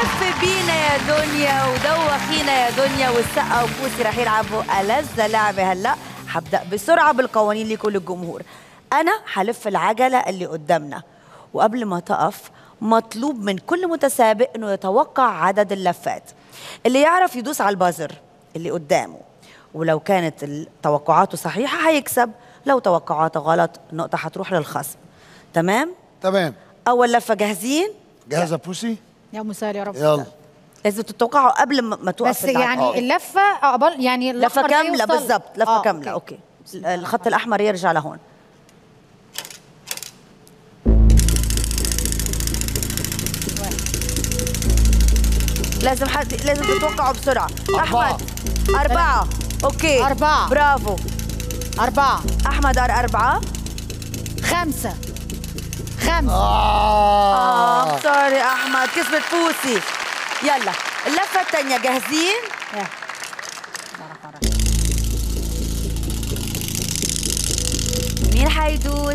لف بينا يا دنيا ودوخينا يا دنيا، والسقا وبوسي رح يلعبوا ألذ لعبة. هلا حبدأ بسرعة بالقوانين لكل الجمهور. أنا حلف العجلة اللي قدامنا، وقبل ما تقف مطلوب من كل متسابق إنه يتوقع عدد اللفات. اللي يعرف يدوس على البازر اللي قدامه، ولو كانت توقعاته صحيحة هيكسب، لو توقعاته غلط النقطة هتروح للخصم. تمام؟ تمام. أول لفة جاهزين؟ جاهزة بوسي؟ يا مسار يا رب. يلا. لازم تتوقعوا قبل ما توقف. بس يعني اللفة عقبال يعني لفة كاملة بالضبط، لفة كاملة. أوكي. الخط الأحمر يرجع لهون. لازم تتوقعوا بسرعة. أحمد 4. أوكي 4. برافو. 4. أحمد 4. 5. سوري أحمد، كسبت بوسي. يلا اللفة الثانية، جاهزين؟ مين حيدوس؟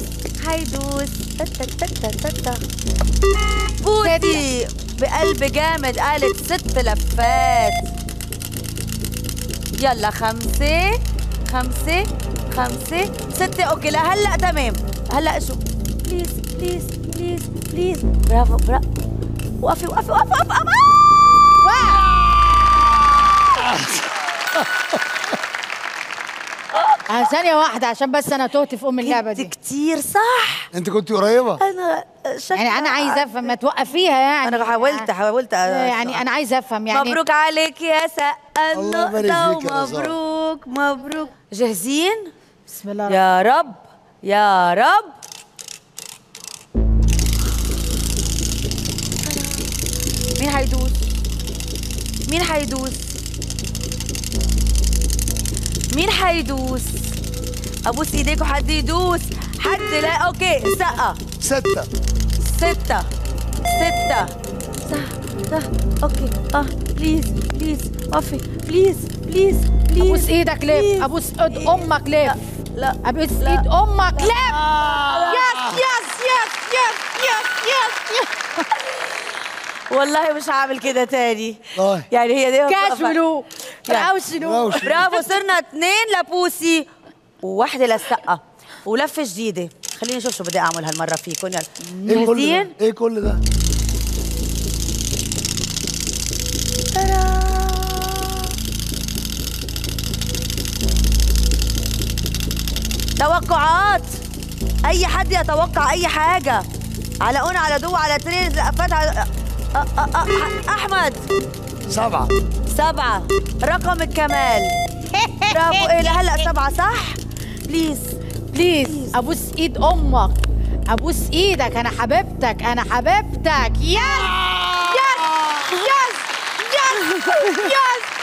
بوسي بقلب جامد قالت 6 لفات. يلا 5 6. اوكي لهلا تمام. هلا شو بليز. برافو. وقفي. ثانية واحدة عشان بس أنا تهت في اللعبة دي. كتير صح. أنت كنت قريبة. أنا يعني أنا عايزة أفهم، ما توقفيها يعني. أنا حاولت يعني أنا عايزة أفهم يعني. مبروك عليك يا سقا الله يبارك فيك يا مبروك. جاهزين؟ بسم الله. يا رب. مين حيدوس؟ ابوس ايديك وحد يدوس. حد لا. اوكي سقا 6. 6. صح. اوكي بليز وقفي. بليز ابوس ايدك لف. ابوس ايد امك لف. لا ابوس ايد امك لف. يس. والله مش هعمل كده تاني. طيب. يعني هي دي كاشولو. برافو. صرنا 2 لبوسي و1 للسقا ولفة جديدة. خليني نشوف شو بدي اعمل هالمرة فيكم. يلا جاهزين؟ ايه كل ده؟ توقعات. اي حد يتوقع اي حاجة. على اون، على دو، على ترين، لقفات، على احمد 7. رقم الكمال. برافو. ايه لهلا 7 صح؟ بليز. ابوس ايد امك. ابوس ايدك. انا حبيبتك. يس.